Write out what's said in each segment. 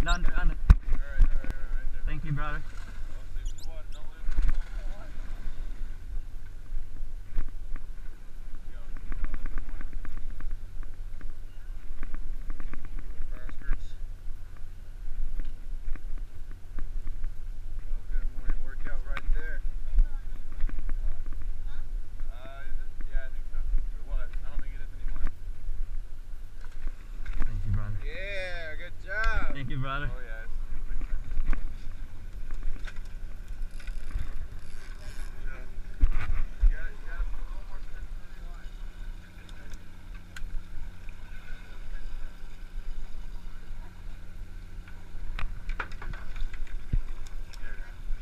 No, under. All right, there. Thank you, brother. Don't lose the water, don't lose the water. Keep going, a little bit more. Bastards. Oh, good morning workout right there. Is it? Yeah, I think so. It was. I don't think it is anymore. Thank you, brother. Yeah, good job. Thank you, brother. Oh, yeah.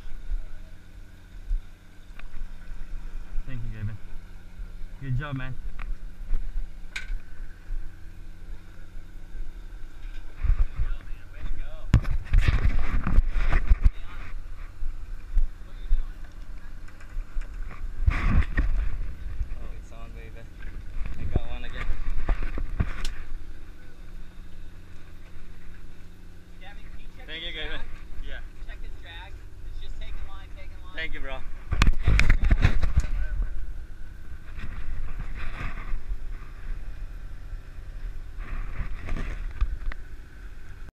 Thank you, Gaben. Good job, man.